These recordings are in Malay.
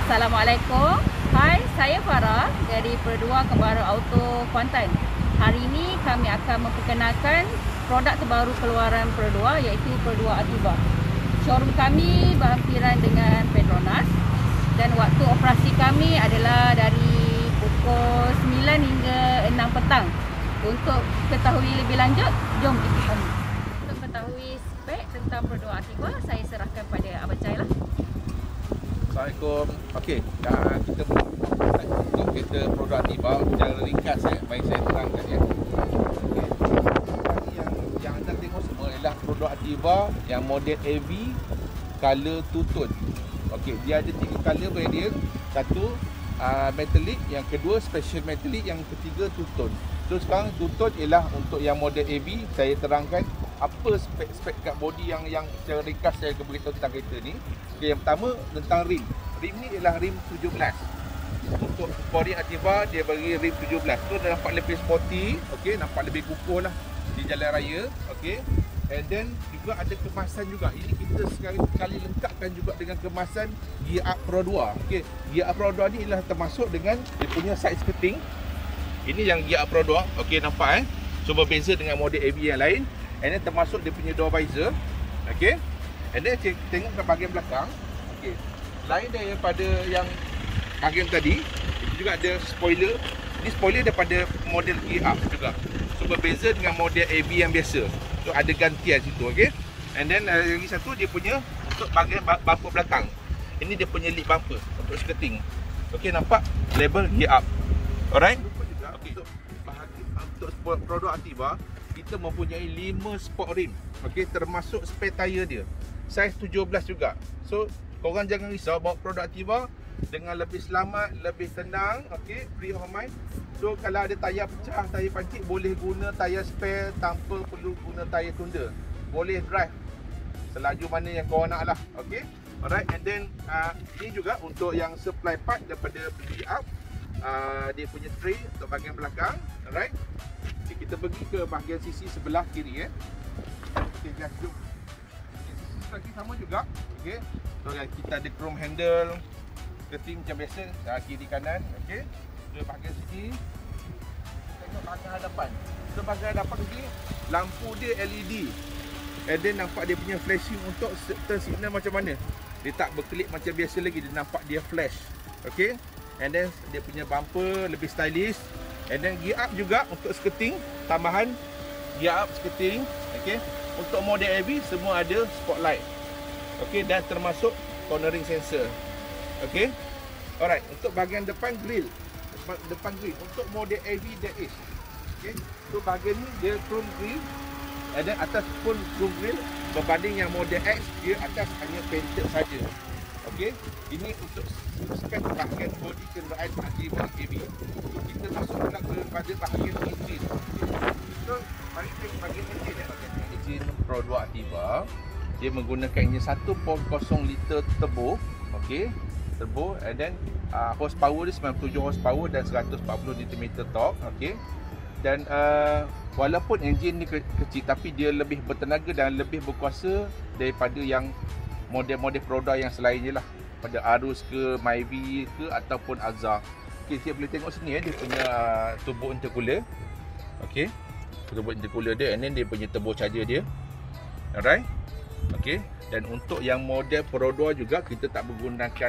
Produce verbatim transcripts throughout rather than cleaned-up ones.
Assalamualaikum. Hai, saya Farah dari Perodua Kembara Auto Kuantan. Hari ini kami akan memperkenalkan produk terbaru keluaran Perodua, iaitu Perodua Ativa. Showroom kami berhampiran dengan Petronas dan waktu operasi kami adalah dari pukul sembilan hingga enam petang. Untuk ketahui lebih lanjut, jom ikut kami. Untuk ketahui spek tentang Perodua Ativa, saya serahkan pada Abang Cai lah. Assalamualaikum. Okey, dah kita untuk kereta Perodua Ativa secara ringkas ya, mari saya terangkan ya. Okey. Yang yang anda tengok semua ialah Perodua Ativa yang model A V color two tone. Okey, dia ada tiga color variant. Satu uh, metallic, yang kedua special metallic, yang ketiga two tone. So sekarang two tone ialah untuk yang model A V. Saya terangkan apa spek-spek kat body yang yang secara ringkas saya akan beritahu tentang kereta ni. Okay, yang pertama tentang rim. Rim ni ialah rim tujuh belas. Untuk Perodua Ativa dia bagi rim tujuh belas. So dah nampak lebih sporty, okey, nampak lebih kukuh lah di jalan raya, okey. And then juga ada kemasan juga. Ini kita sekali kali lengkapkan juga dengan kemasan gear up Perodua. Okey, gear up Perodua ni ialah termasuk dengan dia punya side skirting. Ini yang gear up Perodua. Okey, nampak eh. So berbeza dengan model A V yang lain. And then termasuk dia punya door visor. Okey. And then kita tengok ke bahagian belakang. Okey. Lain daripada yang bahagian tadi, itu juga ada spoiler. Ini spoiler daripada model gear up juga. So berbeza dengan model A V yang biasa. So ada gantian situ, okey. And then uh, lagi satu dia punya untuk bahagian bumper belakang. Ini dia punya lip bumper untuk skirting. Okey, nampak label gear up. Alright. Okey. Untuk bahagian untuk Perodua Ativa kita mempunyai lima sport rim. Okey, termasuk spare tire dia. Saiz tujuh belas juga. So, korang jangan risau bawa Perodua Ativa dengan lebih selamat, lebih tenang, okey, free of mind. So, kalau ada tayar pecah, tayar pancit, boleh guna tayar spare tanpa perlu guna tayar tunda. Boleh drive selaju mana yang korang nak lah, okey. Alright, and then uh, ini juga untuk yang supply part daripada beli up. Uh, dia punya tray untuk bahagian belakang. Alright. Okay, kita pergi ke bahagian sisi sebelah kiri eh. Okey, guys, jom. Lagi sama juga. Okey. So kita ada chrome handle, skirting macam biasa, uh, kiri kanan, okey. So bahagian sini tengok bahagian hadapan. So bahagian hadapan ni lampu dia L E D. And then nampak dia punya flashing untuk turn signal macam mana. Dia tak berkelip macam biasa lagi, dia nampak dia flash. Okey. And then dia punya bumper lebih stylish. And then gear up juga untuk skirting, tambahan gear up skirting, okey. Untuk model A V semua ada spotlight. Okey, dan termasuk cornering sensor. Okey. Alright, untuk bahagian depan grill. Depan, depan grill untuk model A V there is. Okey. So bahagian ni dia chrome grill. And then atas pun chrome grill, berbanding yang model X dia atas hanya painted saja. Okey, ini untuk spek bahagian body kenderaan Ativa A V. Kita masuk pula kepada bahagian enjin. So, mari kita bahagian enjin ya. Enjin Perodua Ativa, dia menggunakan enjin satu perpuluhan kosong liter turbo. Okey, turbo, and then uh, horsepower dia sembilan puluh tujuh horsepower dan seratus empat puluh newton meter torque. Okey. Dan uh, walaupun enjin ni ke kecil, tapi dia lebih bertenaga dan lebih berkuasa daripada yang model-model Perodua yang selainnya lah, pada Arus ke, Myvi ke ataupun Azhar. Okey, kita boleh tengok sini eh, dia punya uh, turbo intercooler. Okey, turbo intercooler dia, and then dia punya turbo charger dia. Alright. Okey, dan untuk yang model Perodua juga kita tak menggunakan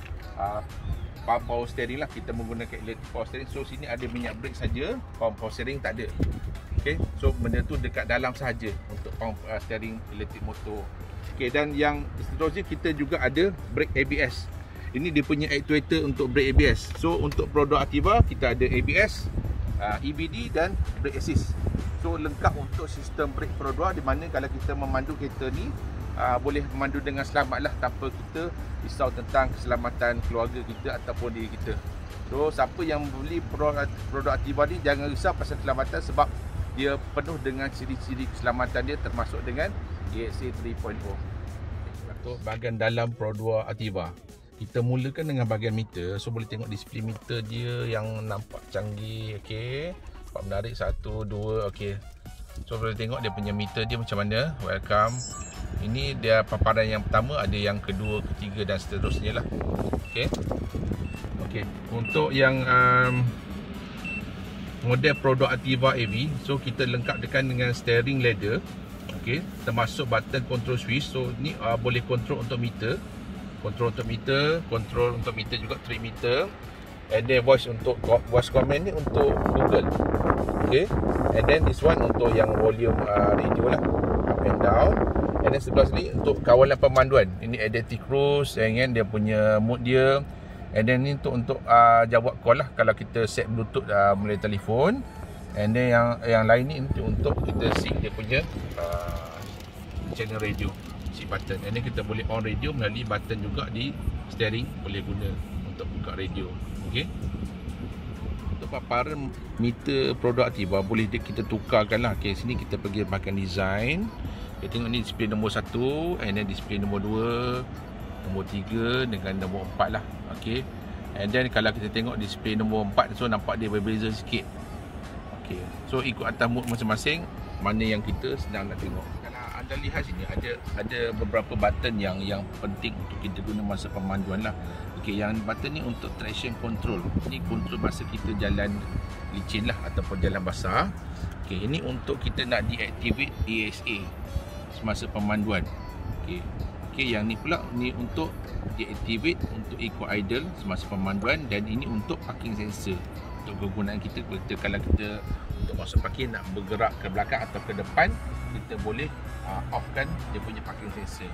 uh, power steering lah, kita menggunakan electric power steering. So sini ada minyak brake saja, power steering tak ada. Okey, so benda tu dekat dalam sahaja untuk power steering electric motor. Okey, dan yang seterusnya kita juga ada brake A B S. Ini dia punya actuator untuk brake A B S. So untuk Perodua Ativa kita ada A B S, uh, E B D dan brake assist. So lengkap untuk sistem brake Perodua, di mana kalau kita memandu kereta ni uh, boleh memandu dengan selamat lah, tanpa kita risau tentang keselamatan keluarga kita ataupun diri kita. So siapa yang beli Perodua Ativa ni jangan risau pasal keselamatan, sebab dia penuh dengan ciri-ciri keselamatan dia, termasuk dengan A X A tiga titik nol. Untuk bahagian dalam Perodua Ativa, kita mulakan dengan bahagian meter. So boleh tengok display meter dia yang nampak canggih. Okey, nampak menarik. Satu, dua, okey. So boleh tengok dia punya meter dia macam mana. Welcome. Ini dia paparan yang pertama, ada yang kedua, ketiga dan seterusnya lah. Okey. Okey, untuk yang um, model produk Ativa A V, so kita lengkapkan dengan steering ladder. Okey, termasuk button control switch. So ni uh, boleh control untuk meter, control untuk meter, control untuk meter juga trip meter. And then voice untuk voice command ni untuk Google. Okay. And then this one untuk yang volume uh, radio lah, up and down. And then sebelah sini untuk kawalan pemanduan. Ini adaptive cruise, and then dia punya mode dia. And then ni untuk untuk uh, jawab call lah kalau kita set bluetooth uh, melalui telefon. And then yang yang lain ni untuk, untuk kita sync dia punya uh, channel radio, si button. And then kita boleh on radio melalui button juga di steering, boleh guna untuk buka radio. Okey. Untuk paparan meter produk Ativa boleh kita tukarkan lah. Okey, sini kita pergi bahagian design. Kita tengok ni display nombor satu, and then display nombor dua, nombor tiga dengan nombor empat lah. Okey. And then kalau kita tengok display nombor empat, so nampak dia berbeza sikit. Okey. So ikut atas mood masing-masing, mana yang kita sedang nak tengok. Kalau anda lihat sini ada ada beberapa button yang yang penting untuk kita guna masa pemanduan lah. Okey, yang button ni untuk traction control. Ni control masa kita jalan licin lah ataupun jalan basah. Okey, ini untuk kita nak deactivate A S A semasa pemanduan. Okey. Okey, yang ni pula ni untuk deactivate untuk eco idle semasa pemanduan, dan ini untuk parking sensor. Untuk kegunaan kita, kita kalau kita untuk masuk parking nak bergerak ke belakang atau ke depan, kita boleh uh, offkan dia punya parking sensor.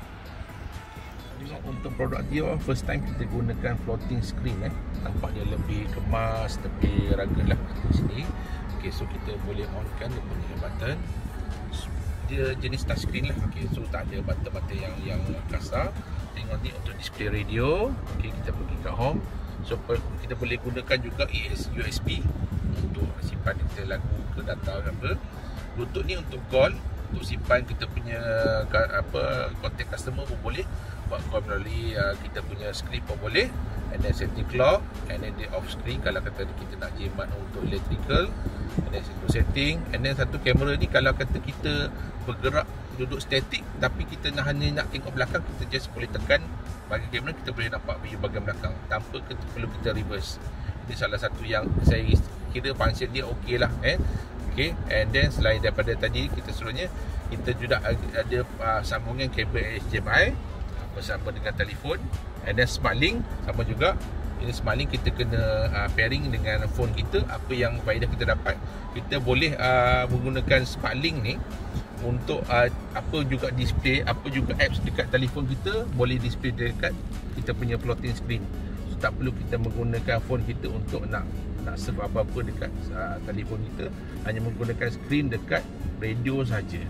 Untuk produk dia first time kita gunakan floating screen eh. Nampak dia lebih kemas, lebih rugged lah di sini. Okey, so kita boleh onkan dia punya button. Dia jenis touch screen lah. Okey, so tak ada button-button yang yang kasar. Tengok ni untuk display radio. Okey, kita pergi ke home. So kita boleh gunakan juga U S B untuk simpan kita lagu ke data ke apa. Bluetooth ni untuk call, untuk simpan kita punya apa contact customer pun boleh. Buat call melalui uh, kita punya screen pun boleh. And then setting clock, and then dia off screen kalau kata kita nak jimat untuk electrical. And then untuk setting. And then satu kamera ni kalau kata kita bergerak duduk statik tapi kita nak hanya nak tengok belakang, kita just boleh tekan bagi kamera, kita boleh nampak view bahagian belakang tanpa kita, perlu kita reverse. Ini salah satu yang saya kira function dia okey lah eh. Okay. And then selain daripada tadi kita seluruhnya, kita juga ada uh, sambungan kabel H D M I bersama dengan telefon. And then smart link sama juga. Ini smart link kita kena uh, pairing dengan phone kita. Apa yang faedah kita dapat, kita boleh uh, menggunakan smart link ni untuk uh, apa juga display, apa juga apps dekat telefon kita boleh display dekat kita punya floating screen. So tak perlu kita menggunakan phone kita untuk nak nak surf apa-apa dekat uh, telefon kita. Hanya menggunakan screen dekat radio saja.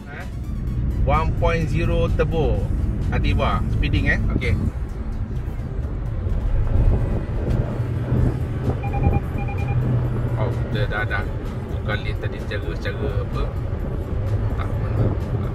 one point oh turbo Ativa speeding eh. Okey. Oh, kita dah dah buka lane tadi secara secara apa? Tak mana.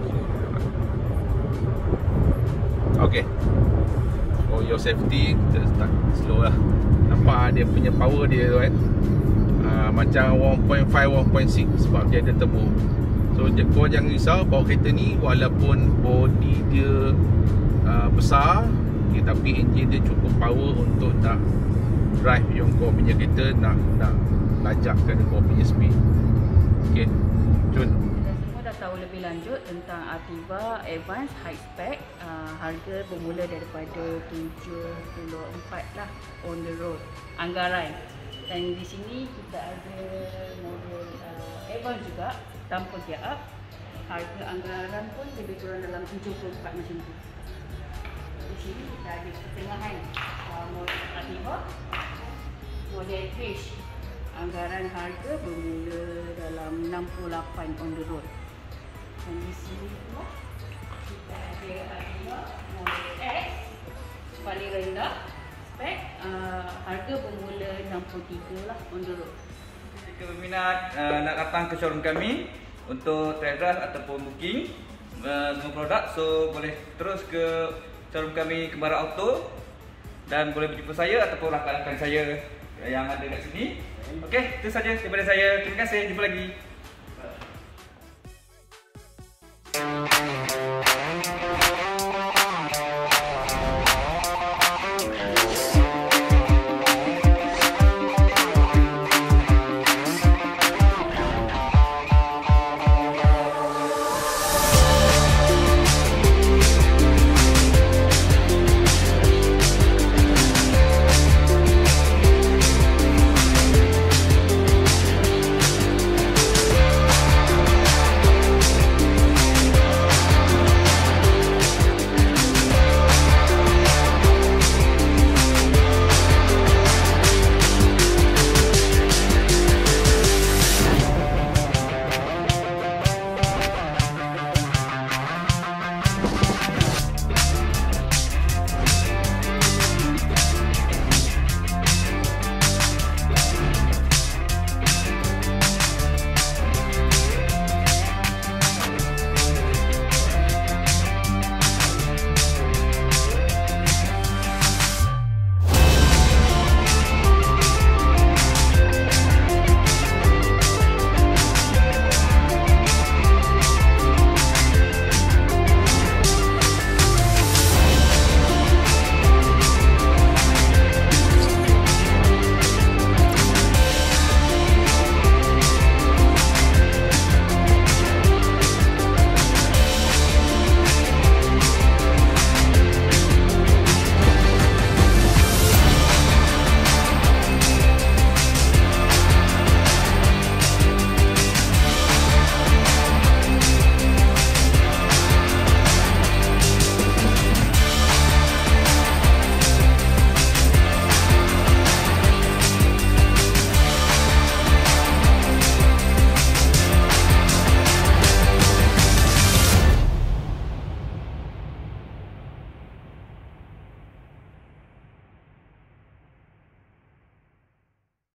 Okey. For your safety, kita start slow lah. Nampak dia punya power dia tu kan. Uh, macam one point five, one point six sebab dia ada turbo. So kau jangan risau bawa kereta ni, walaupun body dia uh, besar, okay, tapi enjin dia cukup power untuk nak drive yang kau punya kereta, nak nak lajakkan kau punya speed. Okay, Jun. Kita semua dah tahu lebih lanjut tentang Ativa Advanced High Spec. uh, Harga bermula daripada tujuh puluh empat lah on the road anggaran. Dan di sini kita ada model uh, Advanced juga tanpa gear up. Harga anggaran pun lebih kurang dalam tujuh puluh empat macam tu. Di sini kita ada pertengahan uh, model Ativa, model Fish. Anggaran harga bermula dalam enam puluh lapan on the road. Dan di sini pula kita ada Ativa model X paling rendah spek, uh, harga bermula enam puluh tiga lah on the road. Jika berminat uh, nak datang ke showroom kami untuk test drive ataupun booking uh, semua produk, so boleh terus ke showroom kami Kembara Auto dan boleh berjumpa saya ataupun rakan-rakan saya yang ada kat sini. Okey, itu saja daripada saya. Terima kasih. Jumpa lagi.